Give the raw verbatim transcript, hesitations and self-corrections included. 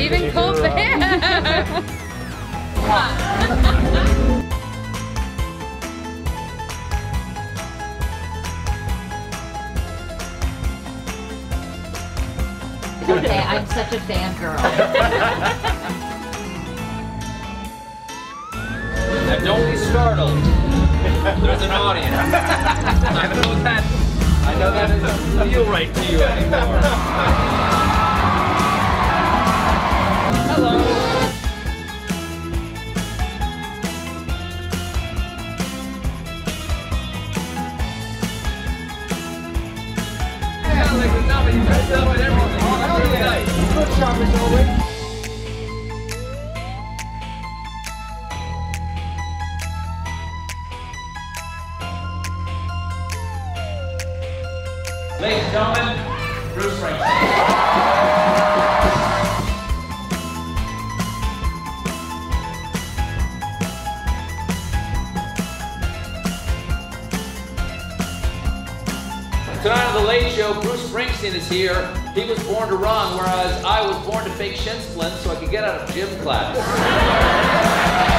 Stephen Colbert. Okay, I'm such a fangirl. Now don't be startled. There's an audience. I know that. I know that doesn't feel right to you anymore. Hello. Yeah, like the number you dressed up and everything. Oh, hell yeah. Good shot, Mister Owen. Ladies and gentlemen, Bruce Springsteen. Tonight on The Late Show, Bruce Springsteen is here. He was born to run, whereas I was born to fake shin splints so I could get out of gym class.